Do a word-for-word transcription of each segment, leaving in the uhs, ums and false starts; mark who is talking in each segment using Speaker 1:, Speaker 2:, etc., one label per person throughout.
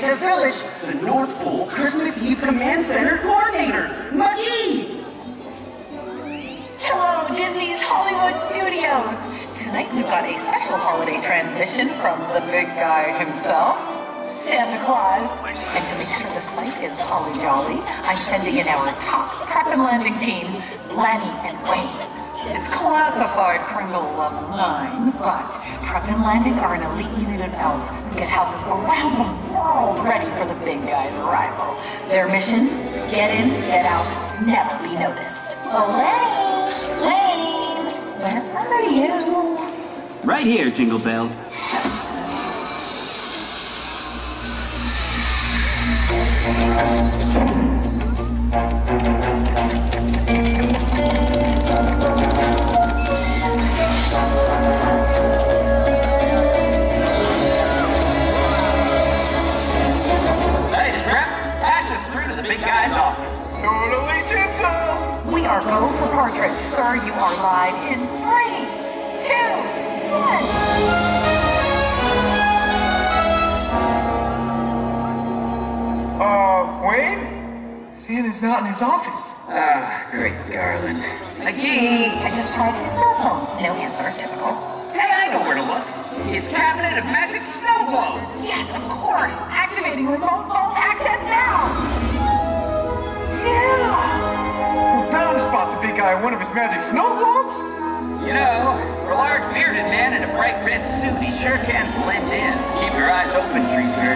Speaker 1: Santa's Village, the North Pole Christmas Eve Command Center Coordinator, McGee!
Speaker 2: Hello, Disney's Hollywood Studios! Tonight we've got a special holiday transmission from the big guy himself, Santa Claus. And to make sure the site is holly jolly, I'm sending in our top prep and landing team, Lanny and Wayne. It's classified Kringle level nine, but prep and landing are an elite unit of elves who get houses around the world ready for the big guy's arrival. Their mission, get in, get out, never be noticed. Oh, Lanny! Wayne! Where are you?
Speaker 3: Right here, Jingle Bell.
Speaker 4: Big guy's office.
Speaker 5: Totally tinsel!
Speaker 2: We are go for Partridge. Sir, you are live in three, two, one.
Speaker 5: Uh, Wayne? Santa's not in his office.
Speaker 4: Ah, great Garland. McGee!
Speaker 2: I just tried his cell phone. No answer. Typical.
Speaker 4: Hey, I know where to look. His cabinet of magic snow globes.
Speaker 2: Yes, of course. Activating remote vault access now.
Speaker 5: Yeah! We're bound to spot the big guy in one of his magic snow globes?
Speaker 4: You know, for a large bearded man in a bright red suit, he sure can blend in. Keep your eyes open, tree skirt.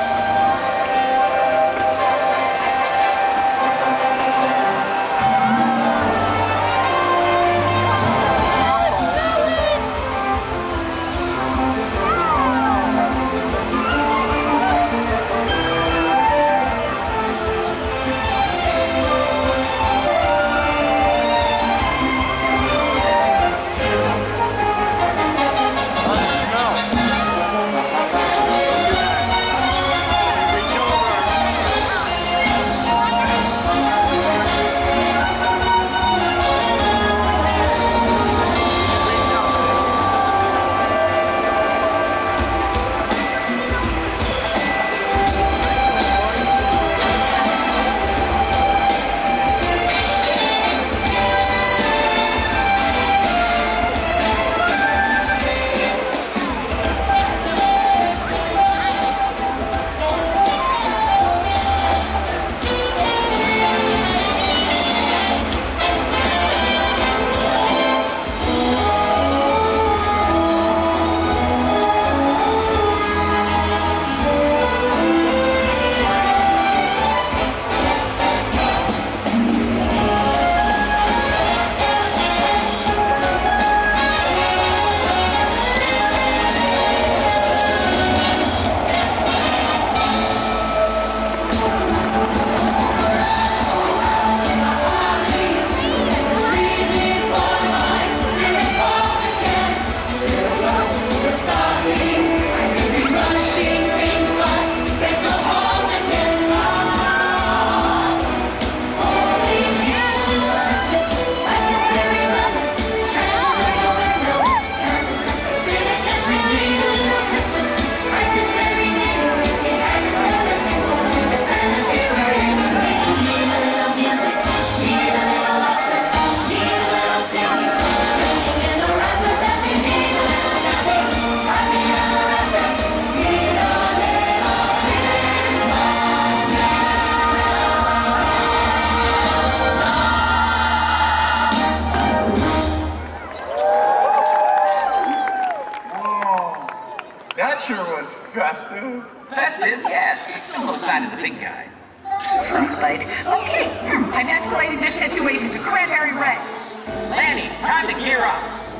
Speaker 5: Festive?
Speaker 4: Festive, yes, but still no sign of the big guy.
Speaker 2: Frostbite. Okay, hmm, I'm escalating this situation to Cranberry Red.
Speaker 4: Lanny, time to gear up.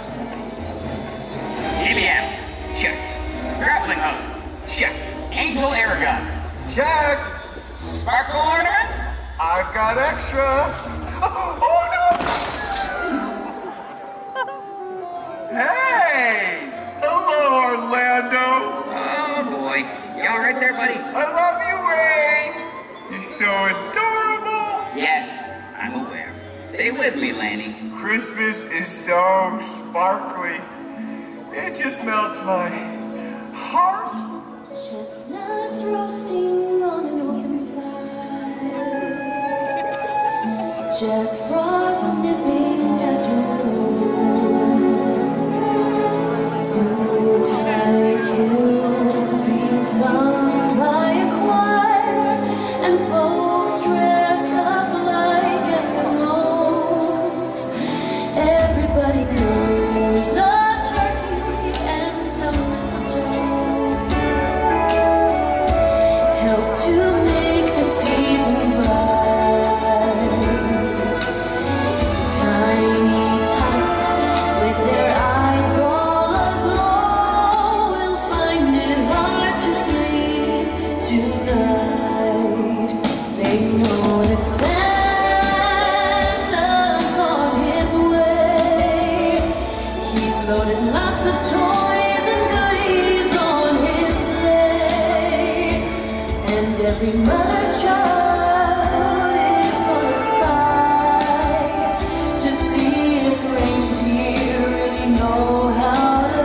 Speaker 4: D B M, check. Grappling hook, check. Angel air gun,
Speaker 5: Check!
Speaker 4: sparkle ornament?
Speaker 5: I've got extra! Oh no! Hey! Hello, Orlando!
Speaker 4: Oh boy. You all right there, buddy?
Speaker 5: I love you, Wayne! You're so adorable!
Speaker 4: Yes, I'm aware. Stay with me, Lanny.
Speaker 5: Christmas is so sparkly. It just melts my heart.
Speaker 6: Chestnuts roasting Jack Frost nipping at your nose. Yuletide carols being sung by a choir, and folks dressed up like Eskimos. Everybody knows a turkey and some mistletoe help to make the season bright. Tiny tots with their eyes all aglow will find it hard to sleep tonight. They know that Santa's on his way. He's loaded lots of toys and goodies on his sleigh, and every mother's child is gonna spy to see if reindeer really know how to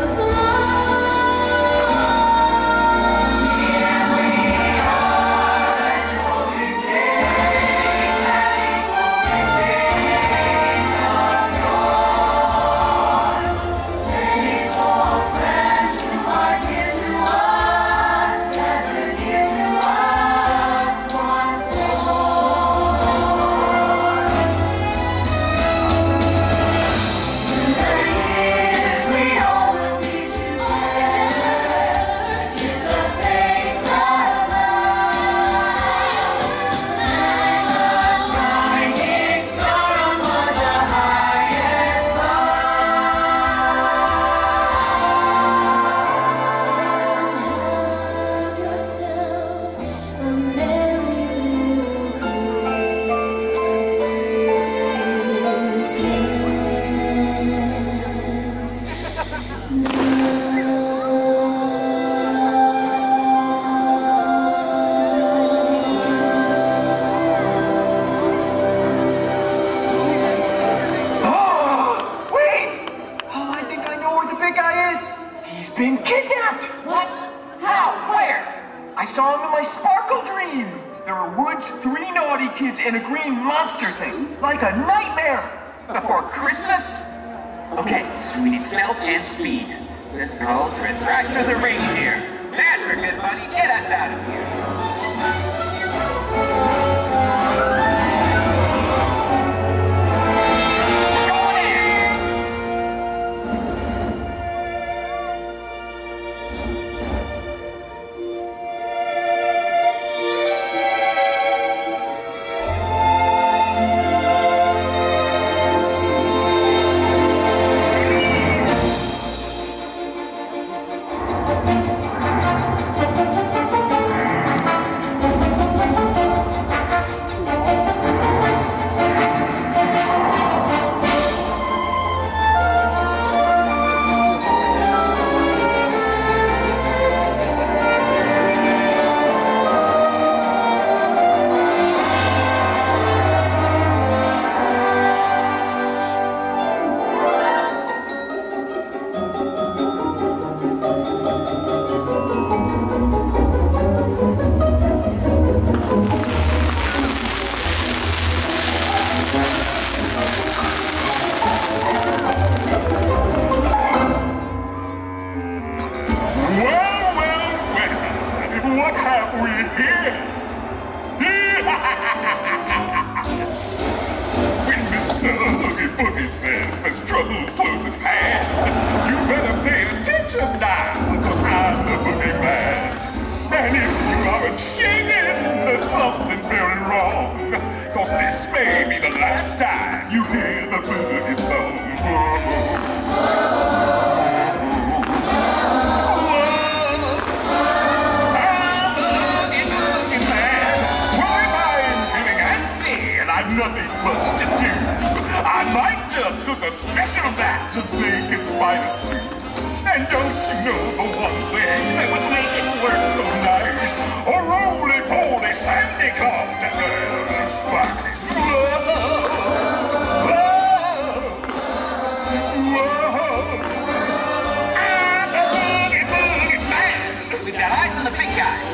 Speaker 5: Been kidnapped!
Speaker 4: What? How? Where?
Speaker 5: I saw him in my sparkle dream! There were woods, three naughty kids, and a green monster thing. Like a nightmare!
Speaker 4: Before Christmas? Okay, we need stealth and speed. This calls for Thrasher the reindeer. Thrasher, good buddy, get us out of here.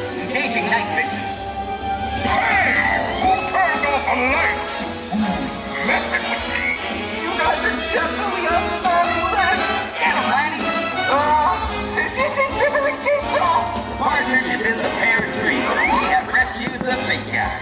Speaker 5: Hey! Who turned off the lights? Who's are definitely on the naughty list.
Speaker 4: Get him, Lanny!
Speaker 5: Uh, this isn't Bibbery Tinsel!
Speaker 4: Partridge is in the pear tree. We have rescued the big guy.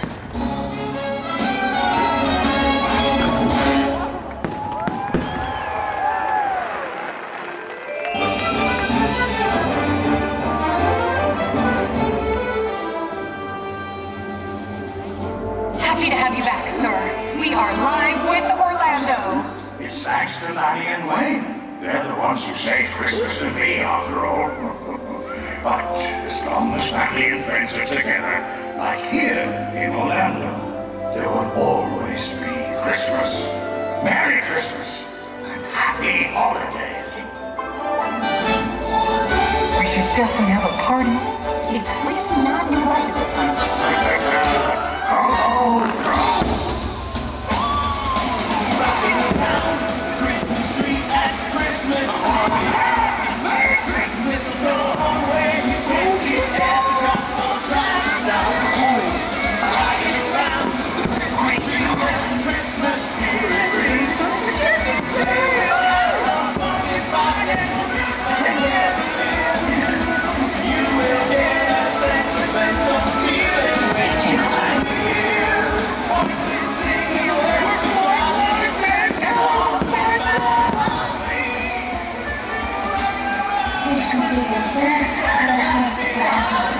Speaker 2: Happy to have you back, sir. We are live with Orlando.
Speaker 7: It's thanks to Lanny and Wayne. They're the ones who saved Christmas and me, after all. But as long as family and friends are together, like here in Orlando, there will always be Christmas. Merry Christmas and happy holidays.
Speaker 5: We should definitely have a party.
Speaker 8: It's really not in the budget this time.
Speaker 7: Oh, no.
Speaker 1: Christmas tree at Christmas. Merry Christmas. Mistletoe always sits you down. Couple tries now. Riding around the Christmas tree at Christmas. Somebody fighting you will get a sentimental feeling when you're here. Voices singing words for one big house.
Speaker 8: This will be the best Christmas ever.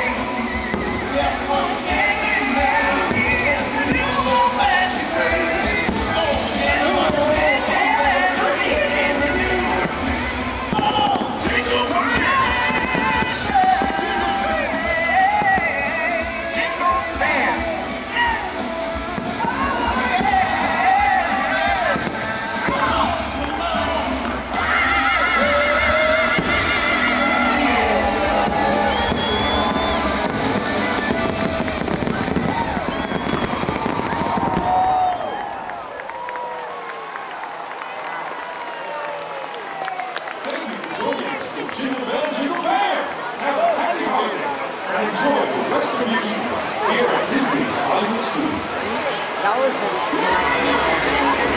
Speaker 9: Jingle Bell, Jingle Bell! Have a happy holiday and enjoy the rest of your evening here at Disney's Hollywood Studios.